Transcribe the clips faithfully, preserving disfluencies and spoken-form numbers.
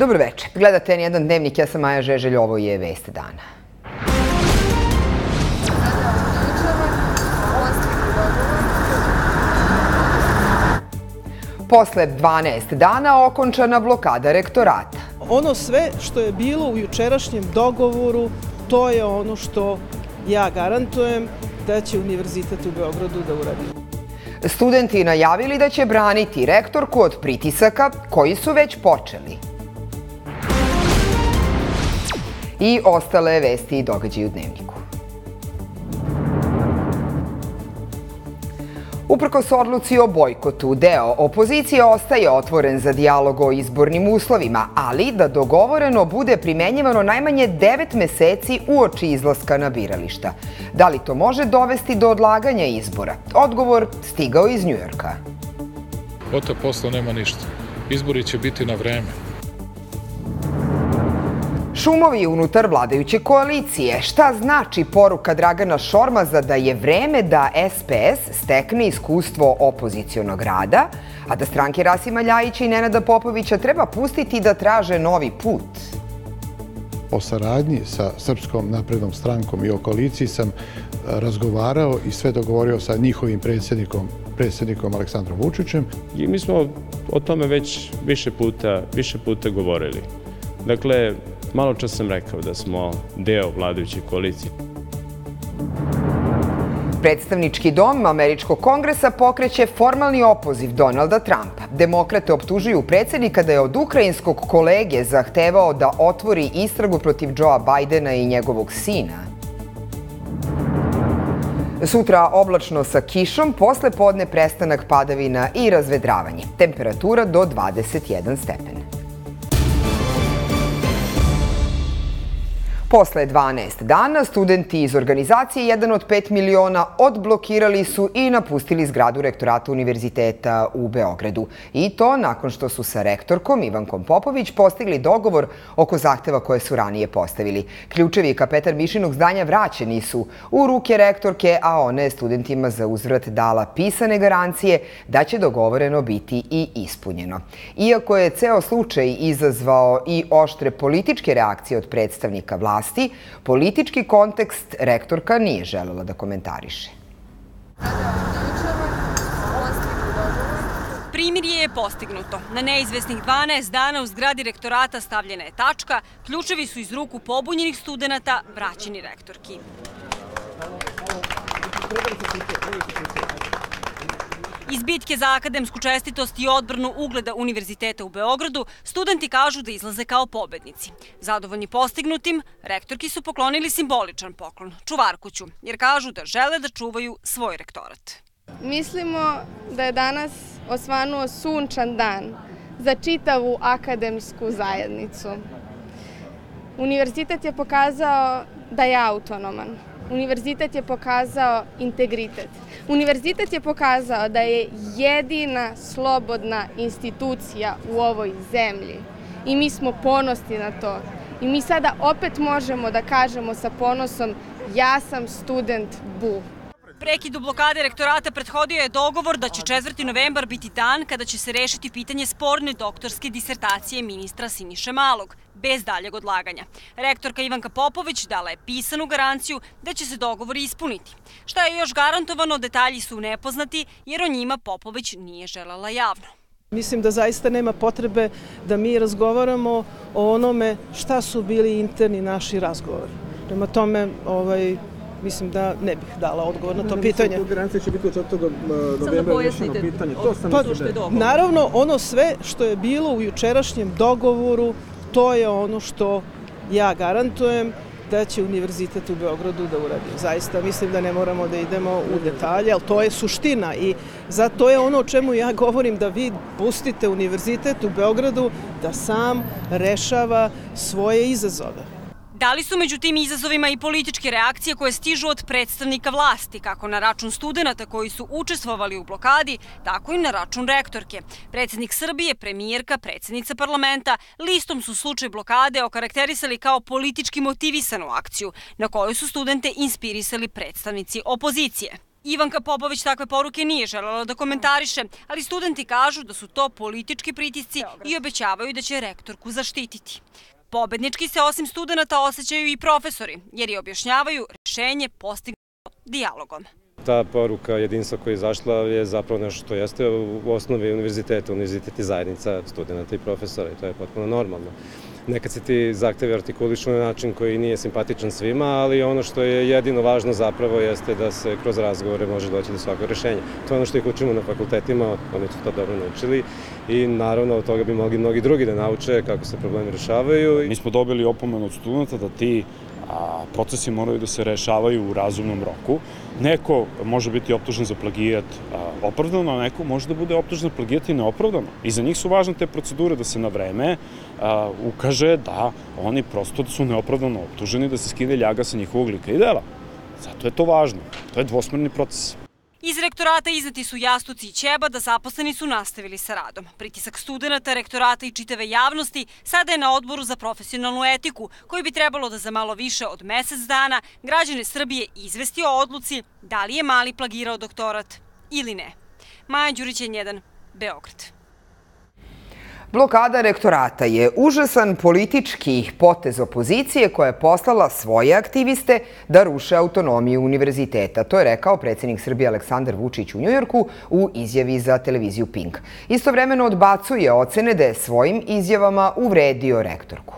Dobro večer. Gledate N jedan dnevnik, ja sam Maja Žeželj, ovo je Vest dana. Posle dvanaest dana okončana blokada rektorata. Ono sve što je bilo u jučerašnjem dogovoru, to je ono što ja garantujem da će Univerzitet u Beogradu da uradi. Studenti najavili da će braniti rektorku od pritisaka koji su već počeli. I ostale vesti i događaji u dnevniku. Uprkos odluci o bojkotu, deo opozicije ostaje otvoren za dijalog o izbornim uslovima, ali da dogovoreno bude primenjivano najmanje devet meseci uoči izlaska na birališta. Da li to može dovesti do odlaganja izbora? Odgovor stigao iz Njujorka. Od tog posla nema ništa. Izbori će biti na vreme. Šumovi unutar vladajuće koalicije. Šta znači poruka Dragana Šormaza da je vreme da S P S stekne iskustvo opozicionog rada, a da stranke Rasima Ljajića i Nenada Popovića treba pustiti da traže novi put? O saradnji sa Srpskom naprednom strankom i o koaliciji sam razgovarao i sve dogovorio sa njihovim predsjednikom, predsjednikom Aleksandrom Vučićem. I mi smo o tome već više puta, više puta govorili. Dakle, malo čas sam rekao da smo deo vladajuće koalicije. Predstavnički dom Američkog kongresa pokreće formalni opoziv Donalda Trumpa. Demokrate optužuju predsjednika da je od ukrajinskog kolege zahtevao da otvori istragu protiv Joea Bidena i njegovog sina. Sutra oblačno sa kišom, posle podne prestanak padavina i razvedravanje. Temperatura do dvadeset jedan stepen. Posle dvanaest dana, studenti iz organizacije jedan od pet miliona odblokirali su i napustili zgradu rektorata Univerziteta u Beogradu. I to nakon što su sa rektorkom Ivankom Popović postigli dogovor oko zahteva koje su ranije postavili. Ključevi kapetan Mišinog zdanja vraćeni su u ruke rektorke, a ona je studentima za uzvrat dala pisane garancije da će dogovoreno biti i ispunjeno. Iako je ceo slučaj izazvao i oštre političke reakcije od predstavnika vlasti, politički kontekst rektorka nije želela da komentariše. Primirje je postignuto. Na neizvesnih dvanaest dana u zgradi rektorata stavljena je tačka, ključevi su iz ruku pobunjenih studenata vraćeni rektorki. Iz bitke za akademsku čestitost i odbranu ugleda Univerziteta u Beogradu, studenti kažu da izlaze kao pobednici. Zadovoljni postignutim, rektorki su poklonili simboličan poklon, čuvarkuću, jer kažu da žele da čuvaju svoj rektorat. Mislimo da je danas osvanuo sunčan dan za čitavu akademsku zajednicu. Univerzitet je pokazao da je autonoman. Univerzitet je pokazao integritet. Univerzitet je pokazao da je jedina slobodna institucija u ovoj zemlji. I mi smo ponosni na to. I mi sada opet možemo da kažemo sa ponosom: ja sam student B U. Prekidu blokade rektorata prethodio je dogovor da će četvrti novembar biti dan kada će se rešiti pitanje sporne doktorske disertacije ministra Siniše Malog, bez daljeg odlaganja. Rektorka Ivanka Popović dala je pisanu garanciju da će se dogovori ispuniti. Šta je još garantovano, detalji su nepoznati, jer o njima Popović nije želela javno. Mislim da zaista nema potrebe da mi razgovaramo o onome šta su bili interni naši razgovori. Prema tome, ovaj, mislim da ne bih dala odgovor na to pitanje. Garancija će biti od četvrtog novembra rešeno pitanje. To sam pa, naravno, ono sve što je bilo u jučerašnjem dogovoru, to je ono što ja garantujem da će Univerzitet u Beogradu da uradi. Zaista mislim da ne moramo da idemo u detalje, ali to je suština i zato je ono o čemu ja govorim, da vi pustite Univerzitet u Beogradu da sam rešava svoje izazove. Da li su među tim izazovima i političke reakcije koje stižu od predstavnika vlasti, kako na račun studenata koji su učestvovali u blokadi, tako i na račun rektorke? Predsjednik Srbije, premijerka, predsjednica parlamenta listom su slučaj blokade okarakterisali kao politički motivisanu akciju, na kojoj su studente inspirisali predstavnici opozicije. Ivanka Popović takve poruke nije želela da komentariše, ali studenti kažu da su to politički pritisci i obećavaju da će rektorku zaštititi. Pobednički se osim studenta osjećaju i profesori, jer je objašnjavaju rešenje postignuto dijalogom. Ta poruka jedinstva koja je izašla je zapravo nešto što jeste u osnovi univerziteta. Univerzitet je zajednica studenta i profesora i to je potpuno normalno. Nekad se ti zahtevi artikulišu na način koji nije simpatičan svima, ali ono što je jedino važno zapravo jeste da se kroz razgovore može doći do svakog rešenja. To je ono što ih učimo na fakultetima, oni su to dobro naučili i naravno od toga bi mogli mnogi drugi da nauče kako se problemi rešavaju. Mi smo dobili opomenu od studenta da ti a, procesi moraju da se rešavaju u razumnom roku. Neko može biti optužen za plagijat a, opravdano, a neko može da bude optužen za plagijat i neopravdano. I za njih su važne te procedure da se na vreme a, ukaže da oni prosto su neopravdano optuženi, da se skine ljaga sa njihovog lika i dela. Zato je to važno. To je dvosmerni proces. Iz rektorata izneti su jastuci i ćeba da zaposleni su nastavili sa radom. Pritisak studenta, rektorata i čitave javnosti sada je na Odboru za profesionalnu etiku, koji bi trebalo da za malo više od mesec dana građane Srbije izvesti o odluci da li je Mali plagirao doktorat ili ne. Maja Đurić, N jedan, Beograd. Blokada rektorata je užasan politički potez opozicije koja je poslala svoje aktiviste da ruše autonomiju univerziteta. To je rekao predsjednik Srbije Aleksandar Vučić u Njujorku u izjavi za televiziju Pink. Istovremeno odbacuje ocene da je svojim izjavama uvredio rektorku.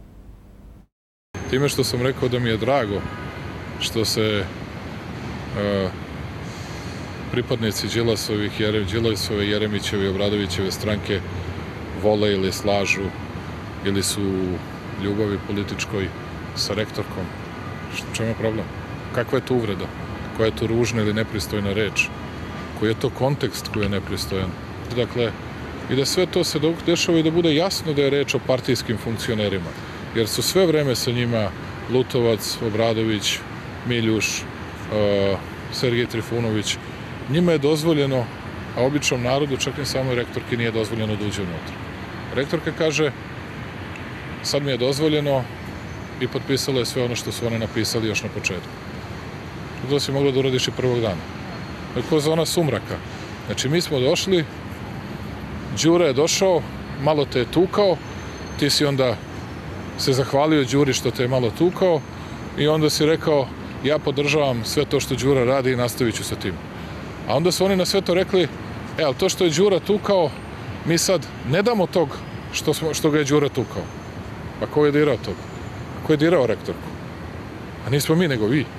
Time što sam rekao da mi je drago što se uh, pripadnici Đilasovih, Đilasove, Jeremićeve i Obradovićeve stranke vole ili slažu ili su u ljubavi političkoj sa rektorkom. Čemu je problem? Kakva je to uvreda? Koja je to ružna ili nepristojna reč? Koji je to kontekst koji je nepristojan? Dakle, i da sve to se dešava i da bude jasno da je reč o partijskim funkcionerima. Jer su sve vreme sa njima Lutovac, Obradović, Miljuš, uh, Sergej Trifunović. Njima je dozvoljeno, a običnom narodu, čak i samoj rektorki, nije dozvoljeno da uđe unutra. Rektorka kaže, sad mi je dozvoljeno i potpisala je sve ono što su one napisali još na početku. To si mogla da uradiš i prvog dana. Tako zona sumraka. Znači, mi smo došli, Đura je došao, malo te je tukao, ti si onda se zahvalio Đuri što te je malo tukao i onda si rekao, ja podržavam sve to što Đura radi i nastavit ću sa tim. A onda su oni na sve to rekli, e, ali to što je Đura tukao, mi sad ne damo tog što, smo, što ga je Đura tukao. Pa ko je dirao tog? Ko je dirao rektorku? A nismo mi, nego vi.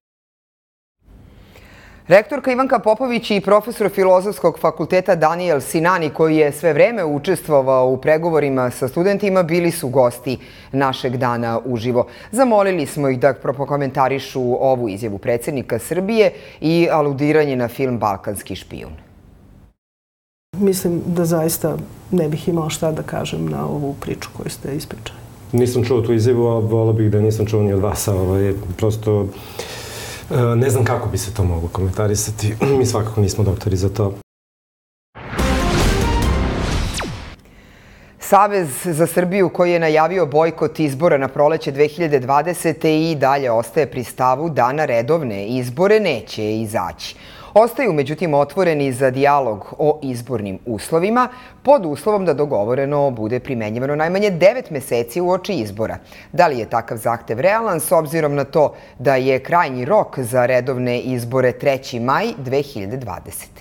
Rektorka Ivanka Popović i profesor Filozofskog fakulteta Daniel Sinani, koji je sve vreme učestvovao u pregovorima sa studentima, bili su gosti našeg dana uživo. Zamolili smo ih da prokomentarišu ovu izjavu predsjednika Srbije i aludiranje na film Balkanski špijun. Mislim da zaista ne bih imao šta da kažem na ovu priču koju ste ispričali. Nisam čuo tu izjavu, a volio bih da nisam čuo ni od vas. Prosto ne znam kako bi se to moglo komentarisati. Mi svakako nismo doktori za to. Savez za Srbiju, koji je najavio bojkot izbora na proleće dve hiljade dvadesete. i dalje ostaje pri stavu da na redovne izbore neće izaći. Ostaju, međutim, otvoreni za dijalog o izbornim uslovima, pod uslovom da dogovoreno bude primenjivano najmanje devet meseci uoči izbora. Da li je takav zahtev realan, s obzirom na to da je krajnji rok za redovne izbore treći maj dve hiljade dvadesete.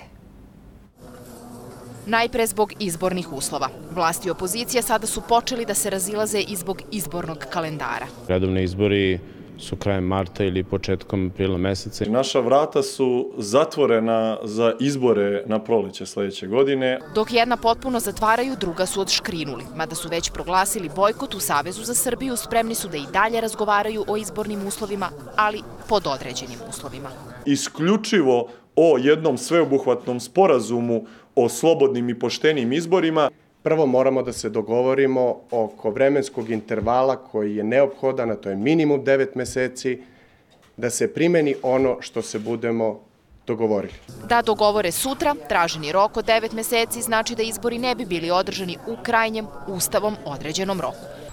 Najpre zbog izbornih uslova. Vlasti i opozicija sada su počeli da se razilaze i zbog izbornog kalendara. Redovni izbori su krajem marta ili početkom aprila meseca. Naša vrata su zatvorena za izbore na proleće sledeće godine. Dok jedna potpuno zatvaraju, druga su odškrinuli. Mada su već proglasili bojkot u Savezu za Srbiju, spremni su da i dalje razgovaraju o izbornim uslovima, ali pod određenim uslovima. Isključivo o jednom sveobuhvatnom sporazumu o slobodnim i poštenim izborima. Prvo moramo da se dogovorimo oko vremenskog intervala koji je neophodan, a to je minimum devet meseci, da se primeni ono što se budemo dogovorili. Da dogovore sutra, traženi rok od devet meseci znači da izbori ne bi bili održani u krajnjem ustavom određenom roku.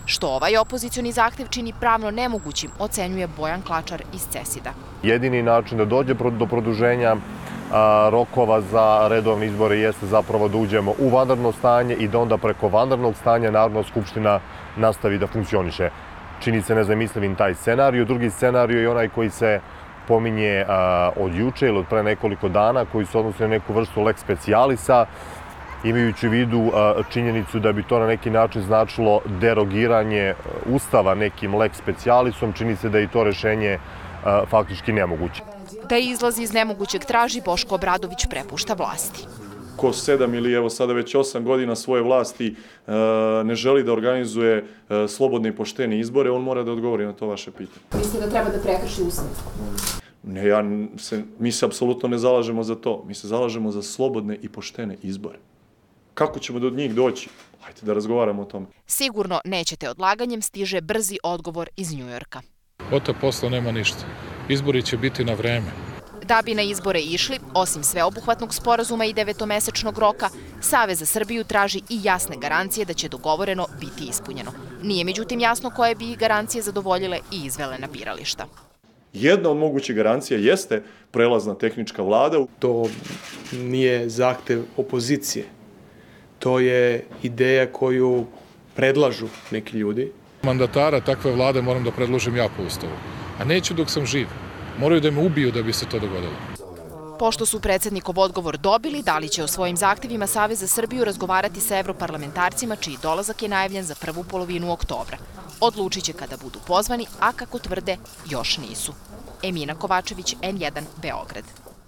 Što ovaj opozicioni zahtev čini pravno nemogućim, ocenjuje Bojan Klačar iz CESID-a. Jedini način da dođe do produženja rokova za redovne izbore jeste zapravo da uđemo u vanredno stanje i da onda preko vanrednog stanja Narodna skupština nastavi da funkcioniše. Čini se nezamislivim taj scenarij. Drugi scenarij je onaj koji se pominje od juče ili od pre nekoliko dana, koji se odnosi na neku vrstu lex specialisa, imajući u vidu činjenicu da bi to na neki način značilo derogiranje Ustava nekim lex specialisom. Čini se da je i to rešenje faktički nemoguće. Da izlazi iz nemogućeg traži, Boško Obradović prepušta vlasti. Ko sedam ili evo sada već osam godina svoje vlasti ne želi da organizuje slobodne i poštene izbore, on mora da odgovori na to vaše pitanje. Mislite da treba da prekrši Ustav? Ne, ja se, mi se apsolutno ne zalažemo za to. Mi se zalažemo za slobodne i poštene izbore. Kako ćemo do njih doći? Hajde da razgovaramo o tome. Sigurno nećete odlaganjem, stiže brzi odgovor iz Njujorka. Od tog posla nema ništa. Izbori će biti na vreme. Da bi na izbore išli, osim sveobuhvatnog sporazuma i devetomesečnog roka, Savez za Srbiju traži i jasne garancije da će dogovoreno biti ispunjeno. Nije međutim jasno koje bi garancije zadovoljile i izvele na birališta. Jedna od mogućih garancija jeste prelazna tehnička vlada. To nije zahtev opozicije. To je ideja koju predlažu neki ljudi. Mandatara takve vlade moram da predložim ja po Ustavu. A neću dok sam živ. Moraju da me ubiju da bi se to dogodilo. Pošto su predsjednikov odgovor dobili, da li će o svojim zahtevima Savez za Srbiju razgovarati sa evroparlamentarcima, čiji dolazak je najavljen za prvu polovinu oktobra. Odlučit će kada budu pozvani, a kako tvrde, još nisu. Emina Kovačević, N jedan, Beograd.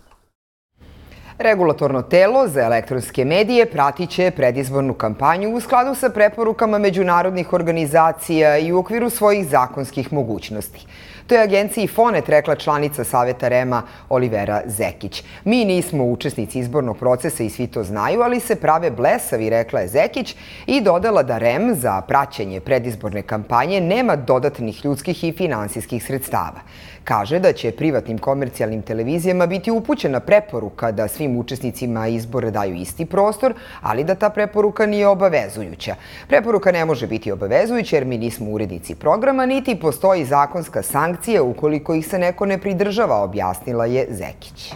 Regulatorno telo za elektronske medije pratit će predizbornu kampanju u skladu sa preporukama međunarodnih organizacija i u okviru svojih zakonskih mogućnosti. To je agenciji Fonet rekla članica Saveta REM-a Olivera Zekić. Mi nismo učesnici izbornog procesa i svi to znaju, ali se prave blesavi, rekla je Zekić i dodala da REM za praćenje predizborne kampanje nema dodatnih ljudskih i finansijskih sredstava. Kaže da će privatnim komercijalnim televizijama biti upućena preporuka da svim učesnicima izbora daju isti prostor, ali da ta preporuka nije obavezujuća. Preporuka ne može biti obavezujuća jer mi nismo urednici programa, niti postoji zakonska sankcija ukoliko ih se neko ne pridržava, objasnila je Zekić.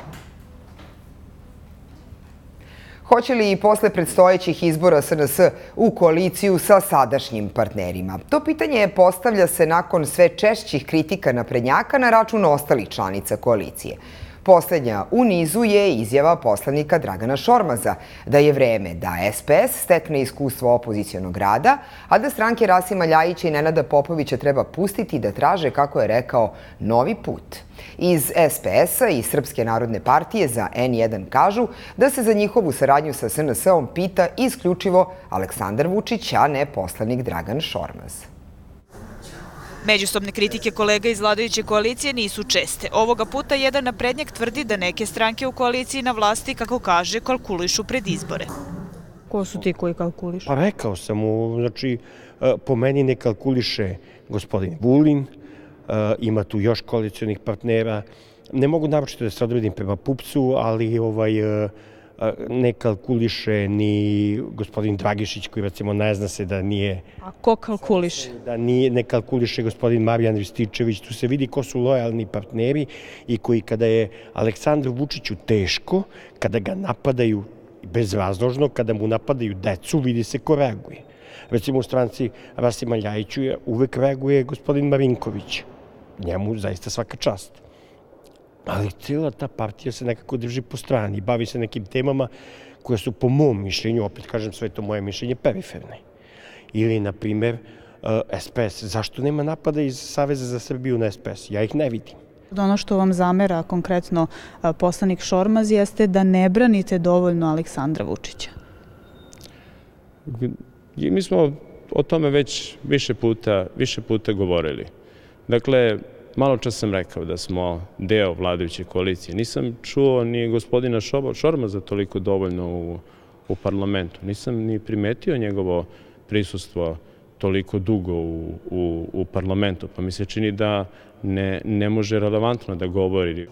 Hoće li i posle predstojećih izbora S N S u koaliciju sa sadašnjim partnerima? To pitanje postavlja se nakon sve češćih kritika naprednjaka na račun ostalih članica koalicije. Poslednja u nizu je izjava poslanika Dragana Šormaza da je vreme da S P S stekne iskustvo opozicionog rada, a da stranke Rasima Ljajića i Nenada Popovića treba pustiti da traže, kako je rekao, novi put. Iz S P S-a i Srpske narodne partije za N jedan kažu da se za njihovu saradnju sa S N S-om pita isključivo Aleksandar Vučić, a ne poslanik Dragan Šormaz. Međusobne kritike kolega iz vladajuće koalicije nisu česte. Ovoga puta jedan naprednjak tvrdi da neke stranke u koaliciji na vlasti, kako kaže, kalkulišu pred izbore. Ko su ti koji kalkulišu? Pa rekao sam mu, znači, po meni ne kalkuliše gospodin Vulin, ima tu još koalicijonih partnera. Ne mogu naročito da se odredim prema Pupcu, ali ovaj... ne kalkuliše ni gospodin Dragišić, koji recimo ne zna se da nije... A ko kalkuliše? Da ne kalkuliše gospodin Marijan Rističević. Tu se vidi ko su lojalni partneri i koji kada je Aleksandru Vučiću teško, kada ga napadaju bezrazložno, kada mu napadaju decu, vidi se ko reaguje. Recimo u stranci Rasima Ljajiću uvek reaguje gospodin Marinković. Njemu zaista svaka čast. Ali cijela ta partija se nekako drži po strani, bavi se nekim temama koje su po mom mišljenju, opet kažem sve to moje mišljenje, periferne. Ili, na primjer, S P S. Zašto nema napada iz Saveza za Srbiju na S P S? Ja ih ne vidim. Ono što vam zamera konkretno poslanik Šormaz jeste da ne branite dovoljno Aleksandra Vučića. Mi smo o tome već više puta, više puta govorili. Dakle, malo čas sam rekao da smo deo vladajuće koalicije. Nisam čuo ni gospodina Šormaza toliko dovoljno u, u parlamentu. Nisam ni primetio njegovo prisustvo toliko dugo u, u, u parlamentu. Pa mi se čini da ne, ne može relevantno da govori.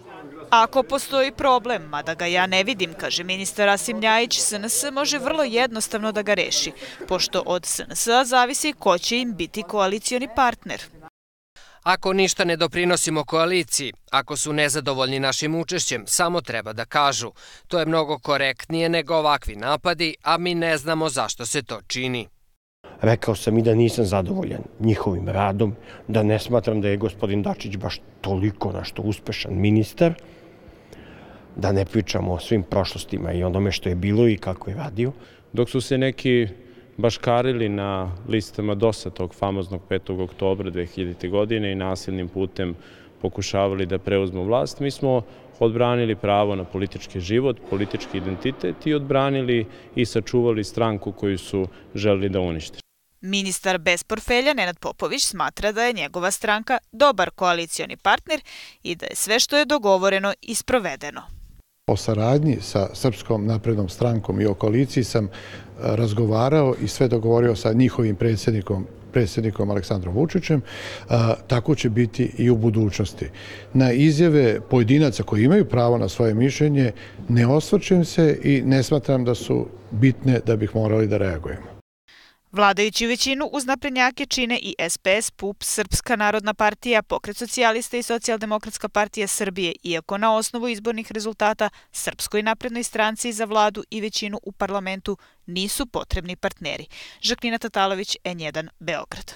Ako postoji problem, mada ga ja ne vidim, kaže ministar Rasim Ljajić, S N S može vrlo jednostavno da ga reši, pošto od S N S-a zavisi ko će im biti koalicioni partner. Ako ništa ne doprinosimo koaliciji, ako su nezadovoljni našim učešćem, samo treba da kažu. To je mnogo korektnije nego ovakvi napadi, a mi ne znamo zašto se to čini. Rekao sam i da nisam zadovoljan njihovim radom, da ne smatram da je gospodin Dačić baš toliko našto uspešan ministar, da ne pričamo o svim prošlostima i onome što je bilo i kako je radio. Dok su se neki baškarili na listama D O S-a tog famoznog petog oktobra dve hiljadite. godine i nasilnim putem pokušavali da preuzmu vlast, mi smo odbranili pravo na politički život, politički identitet i odbranili i sačuvali stranku koju su želeli da unište. Ministar bez portfelja Nenad Popović smatra da je njegova stranka dobar koalicioni partner i da je sve što je dogovoreno i sprovedeno. O saradnji sa Srpskom naprednom strankom i o koaliciji sam razgovarao i sve dogovorio sa njihovim predsjednikom, predsjednikom Aleksandrom Vučićem, tako će biti i u budućnosti. Na izjave pojedinaca koji imaju pravo na svoje mišljenje ne osvrćem se i ne smatram da su bitne da bih morali da reagujemo. Vladajući većinu uz naprednjake čine i S P S, P U P, Srpska narodna partija, Pokret socijalista i Socijaldemokratska partija Srbije, iako na osnovu izbornih rezultata Srpskoj naprednoj stranci za vladu i većinu u parlamentu nisu potrebni partneri. Žaklina Tatalović, N jedan, Beograd.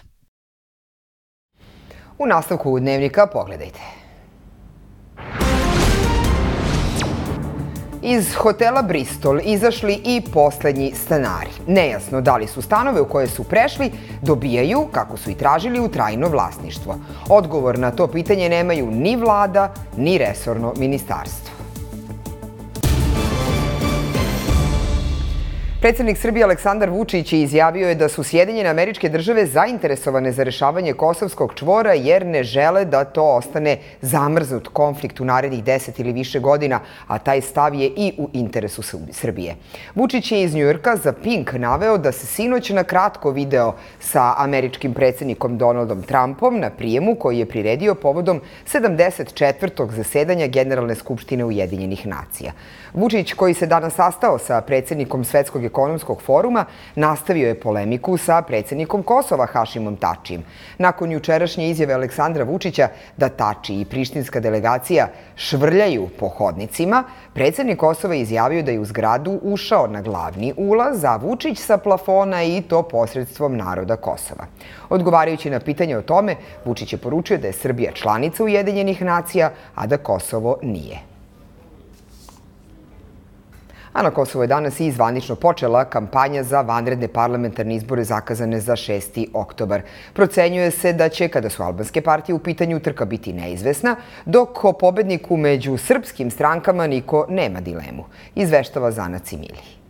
U nastavku Dnevnika pogledajte. Iz hotela Bristol izašli i poslednji stanari. Nejasno da li su stanove u koje su prešli dobijaju, kako su i tražili, u trajno vlasništvo. Odgovor na to pitanje nemaju ni vlada, ni resorno ministarstvo. Predsjednik Srbije Aleksandar Vučić izjavio je da su Sjedinjene Američke Države zainteresovane za rešavanje Kosovskog čvora jer ne žele da to ostane zamrznut konflikt u narednih deset ili više godina, a taj stav je i u interesu Srbije. Vučić je iz Njujorka za Pink naveo da se sinoć na kratko video sa američkim predsjednikom Donaldom Trumpom na prijemu koji je priredio povodom sedamdeset četvrtog zasedanja Generalne skupštine Ujedinjenih nacija. Vučić, koji se danas sastao sa predsjednikom Svetskog ekonomskog foruma, nastavio je polemiku sa predsjednikom Kosova Hašimom Tačijem. Nakon jučerašnje izjave Aleksandra Vučića da Tači i prištinska delegacija švrljaju po hodnicima, predsjednik Kosova izjavio da je u zgradu ušao na glavni ulaz, a Vučić sa plafona i to posredstvom naroda Kosova. Odgovarajući na pitanje o tome, Vučić je poručio da je Srbija članica Ujedinjenih nacija, a da Kosovo nije. A na Kosovu je danas i zvanično počela kampanja za vanredne parlamentarne izbore zakazane za šesti oktobar. Procenjuje se da će, kada su albanske partije u pitanju, trka biti neizvesna, dok o pobedniku među srpskim strankama niko nema dilemu. Izveštava Zana Cimili.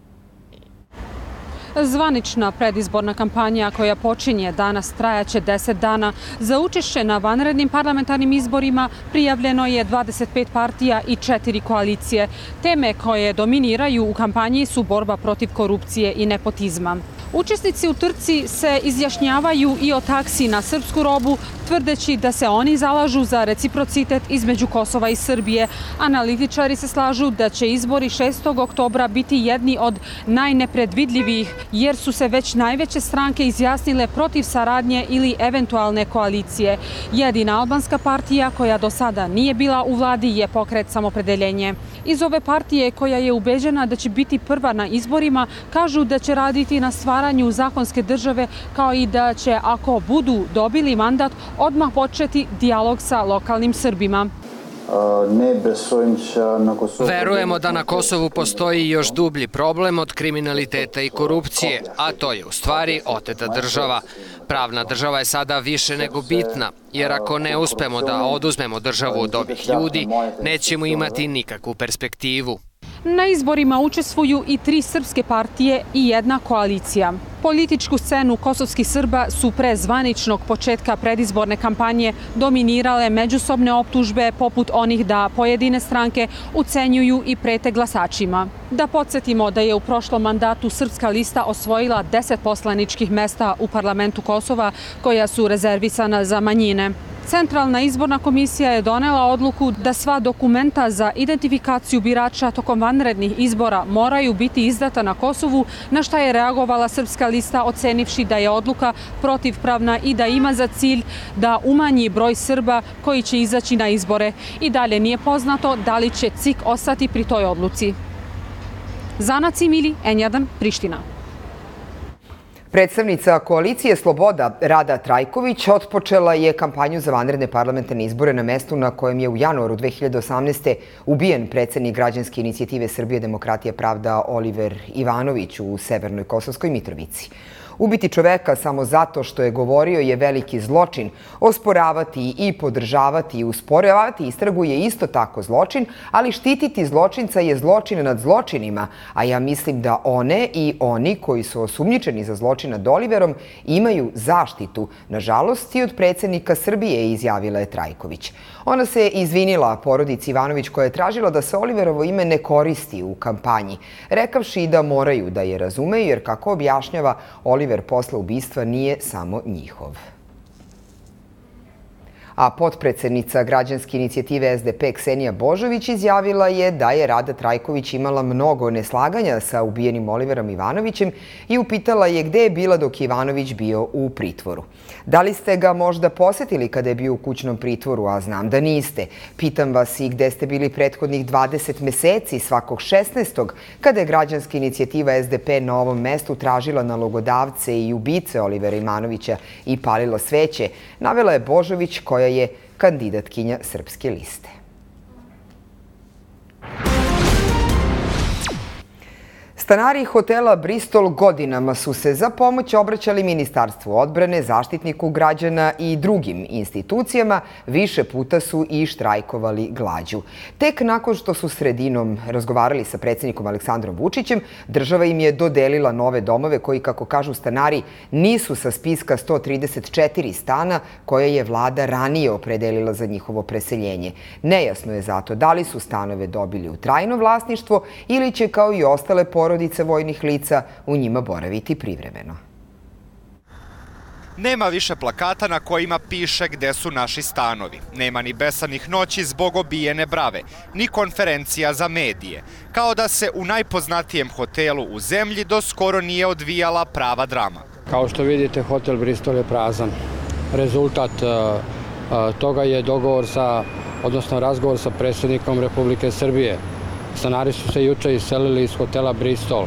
Zvanična predizborna kampanja koja počinje danas trajaće deset dana. Za učešće na vanrednim parlamentarnim izborima prijavljeno je dvadeset pet partija i četiri koalicije. Teme koje dominiraju u kampanji su borba protiv korupcije i nepotizma. Učesnici u trci se izjašnjavaju i o taksi na srpsku robu, tvrdeći da se oni zalažu za reciprocitet između Kosova i Srbije. Analitičari se slažu da će izbori šestog oktobra biti jedni od najnepredvidljivijih, jer su se već najveće stranke izjasnile protiv saradnje ili eventualne koalicije. Jedina albanska partija koja do sada nije bila u vladi je Pokret samopredeljenje. Iz ove partije, koja je ubeđena da će biti prva na izborima, kažu da će raditi na stvaranju zakonske države, kao i da će, ako budu dobili mandat, odmah početi dijalog sa lokalnim Srbima. Verujemo da na Kosovu postoji još dublji problem od kriminaliteta i korupcije, a to je u stvari oteta država. Pravna država je sada više nego bitna, jer ako ne uspemo da oduzmemo državu od ovih ljudi, nećemo imati nikakvu perspektivu. Na izborima učestvuju i tri srpske partije i jedna koalicija. Političku scenu kosovskih Srba su pre zvaničnog početka predizborne kampanje dominirale međusobne optužbe poput onih da pojedine stranke ucenjuju i prete glasačima. Da podsjetimo da je u prošlom mandatu Srpska lista osvojila deset poslaničkih mesta u parlamentu Kosova koja su rezervisana za manjine. Centralna izborna komisija je donela odluku da sva dokumenta za identifikaciju birača tokom vanrednih izbora moraju biti izdata na Kosovu, na šta je reagovala Srpska lista ocenivši da je odluka protivpravna i da ima za cilj da umanji broj Srba koji će izaći na izbore. I dalje nije poznato da li će C I K ostati pri toj odluci. Zana Cimili, N jedan, Priština. Predstavnica koalicije Sloboda Rada Trajković otpočela je kampanju za vanredne parlamentarne izbore na mestu na kojem je u januaru dve hiljade osamnaeste. ubijen predsednik građanske inicijative Srbije, demokratija, pravda Oliver Ivanović u Severnoj Kosovskoj Mitrovici. Ubiti čoveka samo zato što je govorio je veliki zločin. Osporavati i podržavati i usporavati istragu je isto tako zločin, ali štititi zločinca je zločin nad zločinima, a ja mislim da one i oni koji su osumnjičeni za zločin nad Oliverom imaju zaštitu. Nažalost, i od predsednika Srbije, izjavila je Trajković. Ona se izvinila porodici Ivanović koja je tražila da se Oliverovo ime ne koristi u kampanji, rekavši da moraju da je razumeju jer, kako objašnjava, Oliver posle ubistva nije samo njihov. A potpredsednica građanske inicijative S D P Ksenija Božović izjavila je da je Rada Trajković imala mnogo neslaganja sa ubijenim Oliverom Ivanovićem i upitala je gde je bila dok je Ivanović bio u pritvoru. Da li ste ga možda posetili kada je bio u kućnom pritvoru, a znam da niste? Pitam vas i gde ste bili prethodnih dvadeset meseci svakog šesnaestog kada je građanska inicijativa S D P na ovom mestu tražila nalogodavce i ubice Olivera Ivanovića i palila sveće, navela je Božović koja je kandidatkinja Srpske liste. Stanari hotela Bristol godinama su se za pomoć obraćali Ministarstvu odbrane, Zaštitniku građana i drugim institucijama. Više puta su i štrajkovali glađu. Tek nakon što su sredinom razgovarali sa predsjednikom Aleksandrom Vučićem, država im je dodelila nove domove koji, kako kažu stanari, nisu sa spiska sto trideset četiri stana koje je vlada ranije opredelila za njihovo preseljenje. Nejasno je zato da li su stanove dobili u trajno vlasništvo ili će, kao i ostale porodice vojnih lica, u njima boraviti privremeno. Nema više plakata na kojima piše gde su naši stanovi. Nema ni besanih noći zbog obijene brave, ni konferencija za medije. Kao da se u najpoznatijem hotelu u zemlji do skoro nije odvijala prava drama. Kao što vidite, hotel Bristol je prazan. Rezultat toga je dogovor sa, odnosno razgovor sa predsjednikom Republike Srbije. Stanari su se juče iselili iz hotela Bristol.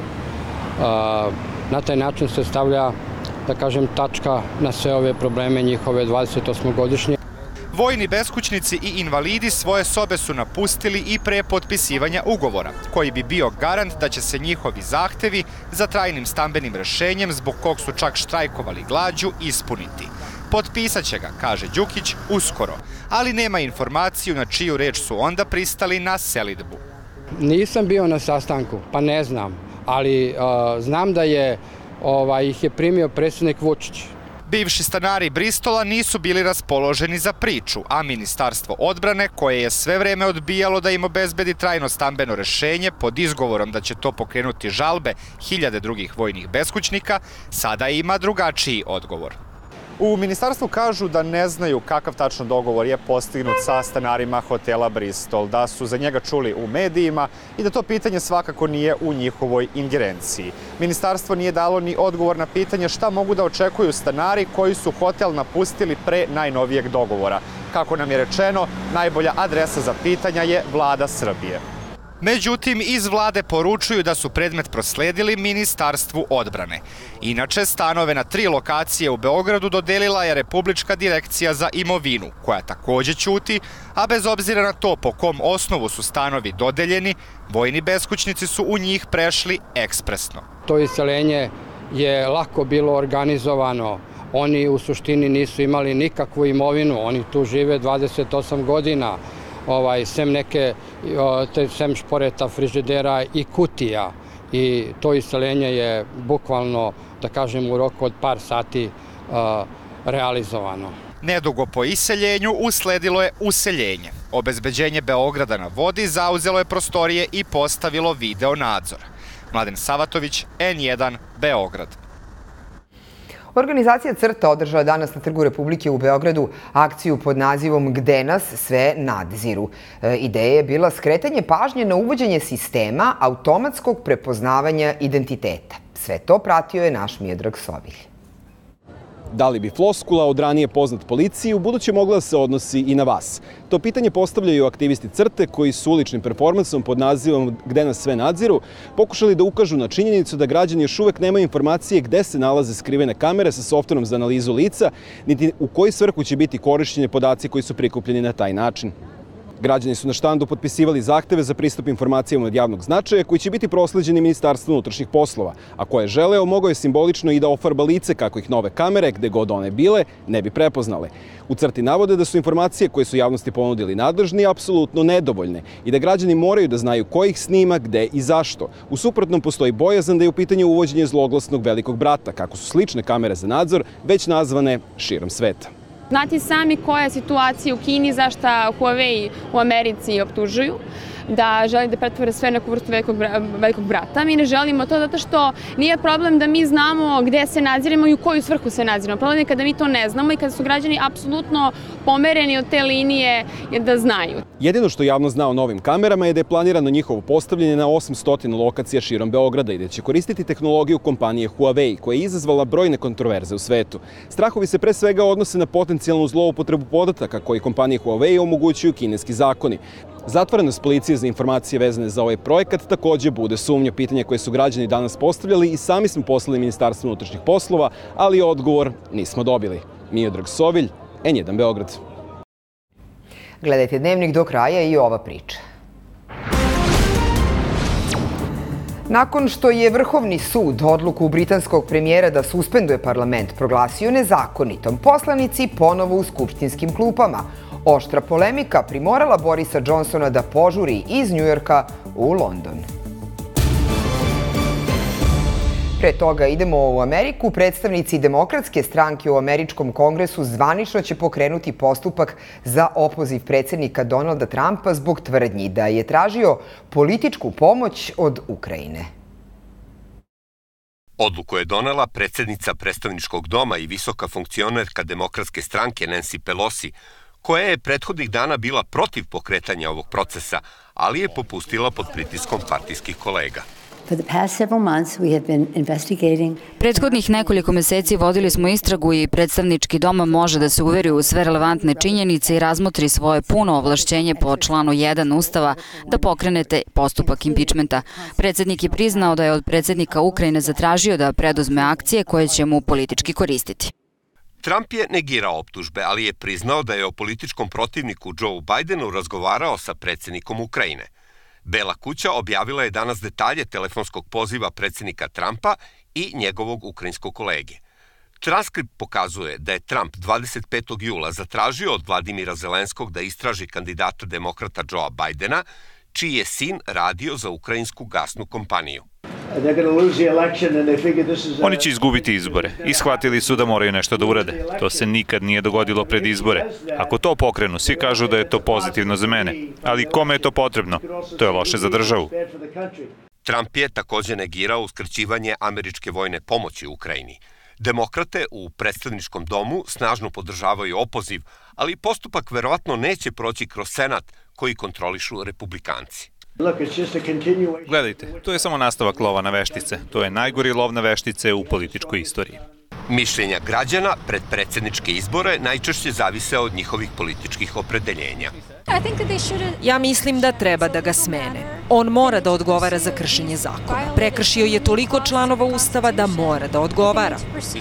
Na taj način se stavlja, da kažem, tačka na sve ove probleme njihove dvadesetosmogodišnje. Vojni beskućnici i invalidi svoje sobe su napustili i pre potpisivanja ugovora, koji bi bio garant da će se njihovi zahtevi za trajnim stambenim rešenjem, zbog kog su čak štrajkovali glađu, ispuniti. Potpisat će ga, kaže Đukić, uskoro, ali nema informaciju na čiju reč su onda pristali na selidbu. Nisam bio na sastanku, pa ne znam, ali znam da je ih je primio predsjednik Vučić. Bivši stanari Bristola nisu bili raspoloženi za priču, a Ministarstvo odbrane, koje je sve vreme odbijalo da im obezbedi trajno stambeno rešenje pod izgovorom da će to pokrenuti žalbe hiljade drugih vojnih beskućnika, sada ima drugačiji odgovor. U ministarstvu kažu da ne znaju kakav tačno dogovor je postignut sa stanarima hotela Bristol, da su za njega čuli u medijima i da to pitanje svakako nije u njihovoj ingerenciji. Ministarstvo nije dalo ni odgovor na pitanje šta mogu da očekuju stanari koji su hotel napustili pre najnovijeg dogovora. Kako nam je rečeno, najbolja adresa za pitanja je Vlada Srbije. Međutim, iz vlade poručuju da su predmet prosledili Ministarstvu odbrane. Inače, stanove na tri lokacije u Beogradu dodelila je Republička direkcija za imovinu, koja takođe ćuti, a bez obzira na to po kom osnovu su stanovi dodeljeni, vojni beskućnici su u njih prešli ekspresno. To iseljenje je lako bilo organizovano. Oni u suštini nisu imali nikakvu imovinu, oni tu žive dvadeset osam godina. Sem neke, sem šporeta, frižidera i kutija. I to iseljenje je bukvalno, da kažem, u roku od par sati realizovano. Nedugo po iseljenju usledilo je useljenje. Obezbeđenje Beograda na vodi zauzelo je prostorije i postavilo video nadzor. Mladen Savatović, N jedan, Beograd. Organizacija CRTA održala danas na Trgu Republike u Beogradu akciju pod nazivom Gde nas sve nadziru. Ideja je bila skretanje pažnje na uvođenje sistema automatskog prepoznavanja identiteta. Sve to pratio je naš Miodrag Sovilj. Da li bi floskula od ranije poznat policiji u buduće mogla da se odnosi i na vas? To pitanje postavljaju aktivisti CRTE koji su uličnim performansom pod nazivom Gde nas sve nadziru pokušali da ukažu na činjenicu da građani još uvek nemaju informacije gde se nalaze skrivene kamere sa softverom za analizu lica, niti u koji svrhu će biti korišćeni podaci koji su prikupljeni na taj način. Građani su na štandu potpisivali zahteve za pristup informacijama od javnog značaja koji će biti prosleđeni Ministarstvu unutrašnjih poslova, a ko je želeo mogao je simbolično i da ofarba lice kako ih nove kamere, gde god one bile, ne bi prepoznale. U CRTI navode da su informacije koje su javnosti ponudili nadležni apsolutno nedovoljne i da građani moraju da znaju ko ih snima, gde i zašto. U suprotnom postoji bojazan da je u pitanju uvođenje zloglasnog velikog brata, kako su slične kamere za nadzor već nazvane širom sveta. Znate sami koja je situacija u Kini, zašto Huawei u Americi optužuju da želi da pretvore sve neku vrstu velikog, velikog brata. Mi ne želimo to zato što nije problem da mi znamo gde se nadziremo i u koju svrhu se nadziremo. Problem je kada mi to ne znamo i kada su građani apsolutno pomereni od te linije da znaju. Jedino što javno zna o novim kamerama je da je planirano njihovo postavljanje na osamsto lokacija širom Beograda i da će koristiti tehnologiju kompanije Huawei, koja je izazvala brojne kontroverze u svetu. Strahovi se pre svega odnose na potencijalnu zloupotrebu podataka koji kompanije Huawei omogućuju kineski zakoni. Zatvorenost policije za informacije vezane za ovaj projekat takođe bude sumnja. Pitanja koje su građani danas postavljali i sami smo poslali Ministarstvu unutrašnjih poslova, ali odgovor nismo dobili. Miodrag Sovilj, N jedan Beograd. Gledajte Dnevnik do kraja i ova priča. Nakon što je Vrhovni sud odluku britanskog premijera da suspenduje parlament proglasio nezakonitom, poslanici ponovo u skupštinskim klupama. Oštra polemika primorala Borisa Johnsona da požuri iz Njujorka u London. Pre toga idemo u Ameriku. Predstavnici Demokratske stranke u američkom kongresu zvanično će pokrenuti postupak za opoziv predsjednika Donalda Trumpa zbog tvrdnji da je tražio političku pomoć od Ukrajine. Odluku je donela predsjednica predstavničkog doma i visoka funkcionerka Demokratske stranke Nancy Pelosi, koja je prethodnih dana bila protiv pokretanja ovog procesa, ali je popustila pod pritiskom partijskih kolega. Prethodnih nekoliko meseci vodili smo istragu i predstavnički dom može da se uveri u sve relevantne činjenice i razmotri svoje puno ovlašćenje po članu jedan Ustava da pokrenete postupak impičmenta. Predsjednik je priznao da je od predsjednika Ukrajine zatražio da preduzme akcije koje će mu politički koristiti. Trump je negirao optužbe, ali je priznao da je o političkom protivniku Joe Bidenu razgovarao sa predsjednikom Ukrajine. Bela kuća objavila je danas detalje telefonskog poziva predsjednika Trumpa i njegovog ukrajinskog kolege. Transkript pokazuje da je Trump dvadeset petog jula zatražio od Vladimira Zelenskog da istraži kandidata demokrata Joea Bidena, čiji je sin radio za ukrajinsku gasnu kompaniju. Oni će izgubiti izbore i shvatili su da moraju nešto da urade. To se nikad nije dogodilo pred izbore. Ako to pokrenu, svi kažu da je to pozitivno za mene. Ali kome je to potrebno? To je loše za državu. Trump je takođe negirao uskraćivanje američke vojne pomoći Ukrajini. Demokrate u predstavničkom domu snažno podržavaju opoziv, ali postupak verovatno neće proći kroz Senat, koji kontrolišu republikanci. Gledajte, to je samo nastavak lova na veštice. To je najgori lov na veštice u političkoj istoriji. Mišljenja građana pred predsjedničke izbore najčešće zavise od njihovih političkih opredeljenja. Ja mislim da treba da ga smene. On mora da odgovara za kršenje zakona. Prekršio je toliko članova Ustava da mora da odgovara.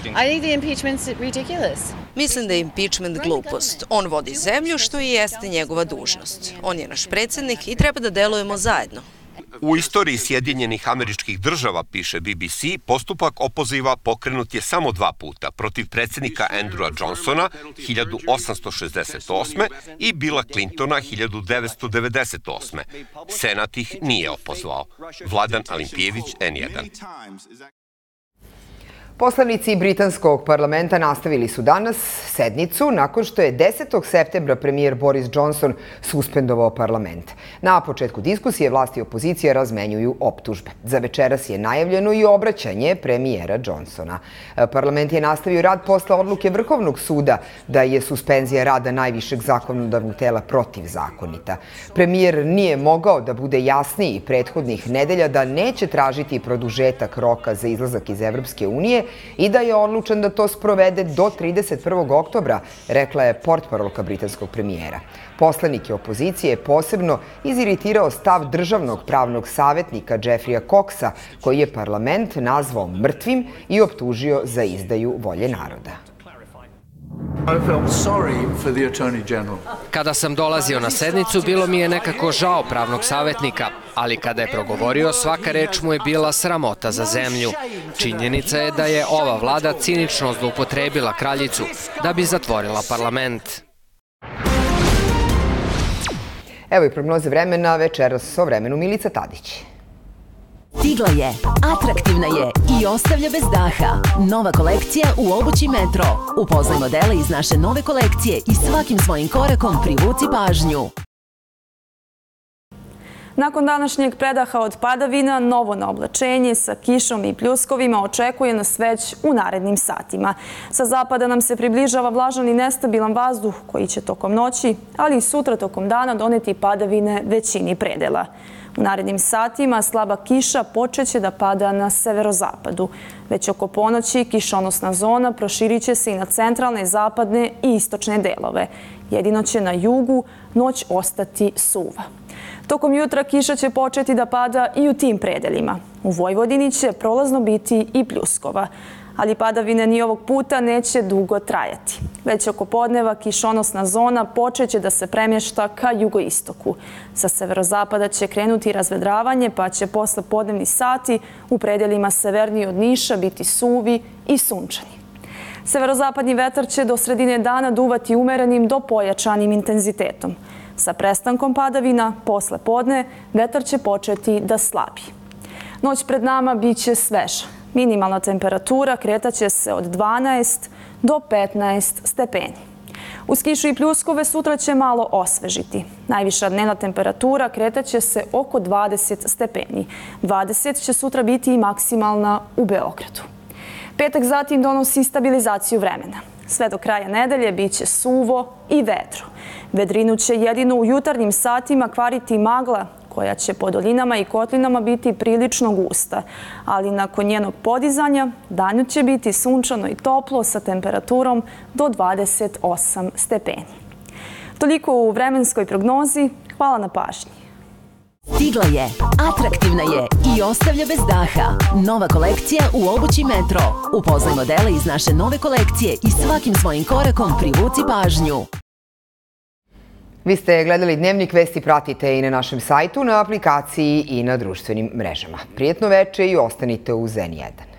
Mislim da je impeachment glupost. On vodi zemlju, što i jeste njegova dužnost. On je naš predsjednik i treba da delujemo zajedno. U istoriji Sjedinjenih Američkih Država, piše B B C, postupak opoziva pokrenut je samo dva puta, protiv predsjednika Andrewa Johnsona hiljadu osamsto šezdeset osme i Billa Clintona hiljadu devetsto devedeset osme. Senat ih nije opozvao. Vladan Alimpijević, N jedan. Poslanici britanskog parlamenta nastavili su danas sednicu nakon što je desetog septembra premijer Boris Johnson suspendovao parlament. Na početku diskusije vlasti i opozicija razmenjuju optužbe. Za večeras je najavljeno i obraćanje premijera Johnsona. Parlament je nastavio rad posle odluke Vrhovnog suda da je suspenzija rada najvišeg zakonodavnog tela protivzakonita. Premijer nije mogao da bude jasniji prethodnih nedelja da neće tražiti produžetak roka za izlazak iz Evropske unije i da je odlučen da to sprovede do trideset prvog oktobra, rekla je portparolka britanskog premijera. Poslanike opozicije je posebno iziritirao stav državnog pravnog savjetnika Jeffreya Coxa, koji je parlament nazvao mrtvim i optužio za izdaju volje naroda. Kada sam dolazio na sednicu, bilo mi je nekako žao pravnog savjetnika, ali kada je progovorio, svaka reč mu je bila sramota za zemlju. Činjenica je da je ova vlada cinično zloupotrebila kraljicu da bi zatvorila parlament. Evo i prognoze vremena večeras o vremenu Milica Tadić. Stigla je, atraktivna je i ostavlja bez daha. Nova kolekcija u obući Metro. Upoznaj modele iz naše nove kolekcije i svakim svojim korakom privuci pažnju. Nakon današnjeg predaha od padavina, novo naoblačenje sa kišom i pljuskovima očekuje nas već u narednim satima. Sa zapada nam se približava vlažan i nestabilan vazduh koji će tokom noći, ali i sutra tokom dana doneti padavine većini predela. U narednim satima slaba kiša počeće da pada na severozapadu. Već oko ponoći kišonosna zona proširit će se i na centralne, zapadne i istočne delove. Jedino će na jugu noć ostati suva. Tokom jutra kiša će početi da pada i u tim predelima. U Vojvodini će prolazno biti i pljuskova. Ali padavine ni ovog puta neće dugo trajati. Već oko podneva kišonosna zona počeće da se premješta ka jugoistoku. Sa severozapada će krenuti razvedravanje, pa će posle podnevni sati u predelima severnije od Niša biti suvi i sunčani. Severozapadni vetar će do sredine dana duvati umerenim do pojačanim intenzitetom. Sa prestankom padavina, posle podne, vetar će početi da slabi. Noć pred nama bit će sveža. Minimalna temperatura kretaće se od dvanaest do petnaest stepeni. Uz kišu i pljuskove sutra će malo osvežiti. Najviša dnevna temperatura kretaće se oko dvadeset stepeni. dvadeset će sutra biti i maksimalna u Beogradu. Petak zatim donosi stabilizaciju vremena. Sve do kraja nedelje bit će suvo i vedro. Vedrinu će jedino u jutarnjim satima kvariti magla, koja će po dolinama i kotlinama biti prilično gusta, ali nakon njenog podizanja danju će biti sunčano i toplo sa temperaturom do dvadeset osam stepeni. Toliko u vremenskoj prognozi. Hvala na pažnji. Stigla je, atraktivna je i ostavlja bez daha. Nova kolekcija u obući Metro. Upoznaj modele iz naše nove kolekcije i svakim svojim korakom privuci pažnju. Vi ste gledali Dnevnik, vesti pratite i na našem sajtu, na aplikaciji i na društvenim mrežama. Prijetno veče i ostanite uz N jedan.